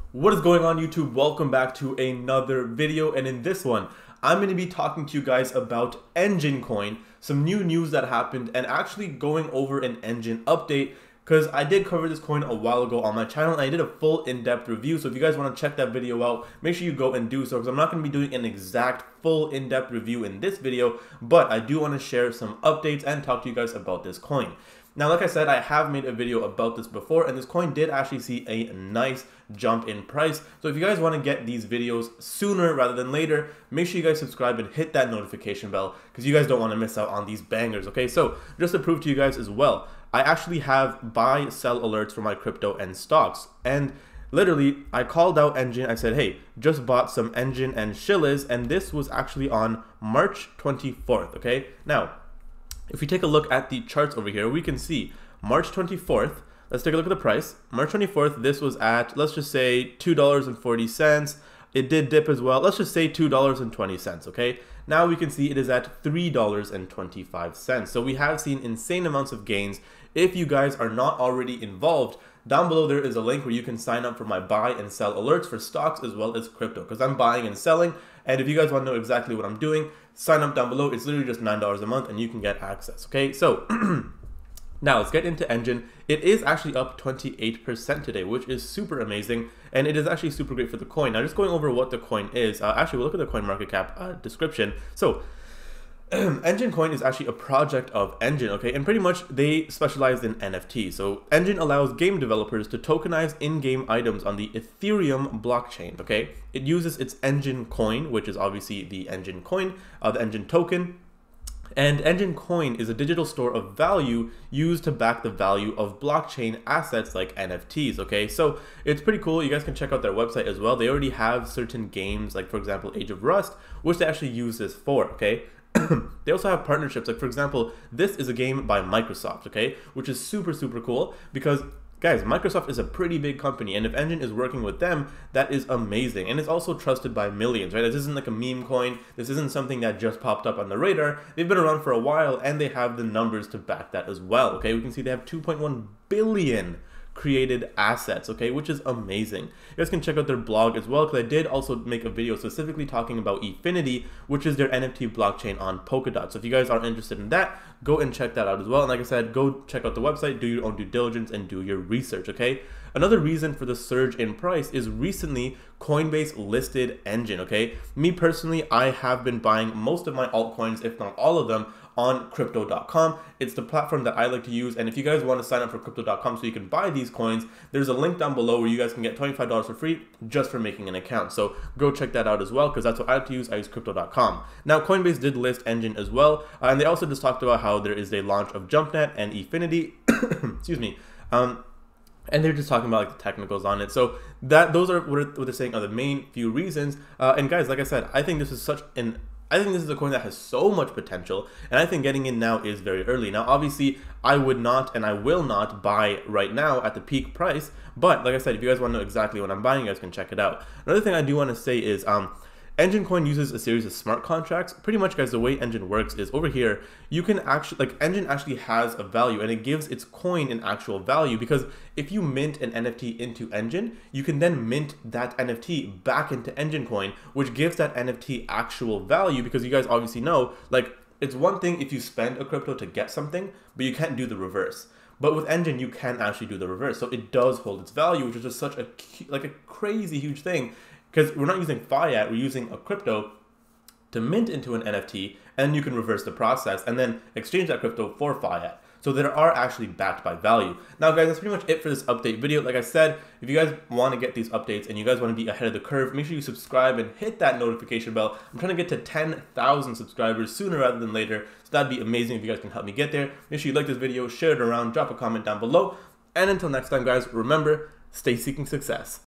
What is going on, YouTube? Welcome back to another video, and in this one I'm going to be talking to you guys about Enjin Coin, some new news that happened, and actually going over an Enjin update, because I did cover this coin a while ago on my channel and I did a full in-depth review. So if you guys want to check that video out, make sure you go and do so, because I'm not going to be doing an exact full in-depth review in this video, but I do want to share some updates and talk to you guys about this coin. Now, like I said, I have made a video about this before, and this coin did actually see a nice jump in price. So if you guys want to get these videos sooner rather than later, make sure you guys subscribe and hit that notification bell, because you guys don't want to miss out on these bangers, okay? So just to prove to you guys as well, I actually have buy, sell alerts for my crypto and stocks. And literally, I called out Enjin. I said, hey, just bought some Enjin and Shillas, and this was actually on March 24th, okay? Now, if we take a look at the charts over here, we can see March 24th, let's take a look at the price. March 24th, this was at, let's just say $2.40. It did dip as well. Let's just say $2.20, okay? Now we can see it is at $3.25. So we have seen insane amounts of gains. If you guys are not already involved, down below there is a link where you can sign up for my buy and sell alerts for stocks as well as crypto, because I'm buying and selling. And if you guys want to know exactly what I'm doing, sign up down below. It's literally just $9 a month and you can get access, okay? So now let's get into Enjin. It is actually up 28% today, which is super amazing, and it is actually super great for the coin. Now, just going over what the coin is, actually we'll look at the coin market cap description. So Enjin Coin is actually a project of Enjin, okay, and pretty much they specialize in NFT. So Enjin allows game developers to tokenize in-game items on the Ethereum blockchain, okay? It uses its Enjin Coin, which is obviously the Enjin coin, the Enjin token. And Enjin Coin is a digital store of value used to back the value of blockchain assets like NFTs, okay? So it's pretty cool. You guys can check out their website as well. They already have certain games, like for example, Age of Rust, which they actually use this for, okay? They also have partnerships, like for example, this is a game by Microsoft, okay? Which is super, super cool, because guys, Microsoft is a pretty big company, and if Enjin is working with them, that is amazing. And it's also trusted by millions, right? This isn't like a meme coin. This isn't something that just popped up on the radar. They've been around for a while, and they have the numbers to back that as well, okay? We can see they have 2.1 billion created assets, okay, which is amazing. You guys can check out their blog as well, because I did also make a video specifically talking about Efinity, which is their NFT blockchain on Polkadot. So if you guys are interested in that, go and check that out as well. And like I said, go check out the website, do your own due diligence, and do your research, okay? Another reason for the surge in price is recently Coinbase listed Enjin, okay? Me personally, I have been buying most of my altcoins, if not all of them, on Crypto.com. It's the platform that I like to use, and if you guys want to sign up for Crypto.com so you can buy these coins, there's a link down below where you guys can get $25 for free just for making an account. So go check that out as well, because that's what I like to use. I use Crypto.com. Now, Coinbase did list Enjin as well, and they also just talked about how there is a launch of JumpNet and Efinity. Excuse me. And they're just talking about like the technicals on it. So those are what they're saying are the main few reasons. And guys, like I said, I think this is a coin that has so much potential, and I think getting in now is very early. Now, obviously, I would not and I will not buy right now at the peak price, but like I said, if you guys want to know exactly what I'm buying, you guys can check it out. Another thing I do want to say is Enjin Coin uses a series of smart contracts. Pretty much, guys, the way Enjin works is over here, you can actually, like, Enjin actually has a value, and it gives its coin an actual value, because if you mint an NFT into Enjin, you can then mint that NFT back into Enjin Coin, which gives that NFT actual value, because you guys obviously know, like, it's one thing if you spend a crypto to get something, but you can't do the reverse. But with Enjin, you can actually do the reverse. So it does hold its value, which is just such a crazy huge thing. Because we're not using fiat, we're using a crypto to mint into an NFT, and you can reverse the process and then exchange that crypto for fiat. So they are actually backed by value. Now, guys, that's pretty much it for this update video. Like I said, if you guys want to get these updates and you guys want to be ahead of the curve, make sure you subscribe and hit that notification bell. I'm trying to get to 10,000 subscribers sooner rather than later. So that'd be amazing if you guys can help me get there. Make sure you like this video, share it around, drop a comment down below. And until next time, guys, remember, stay seeking success.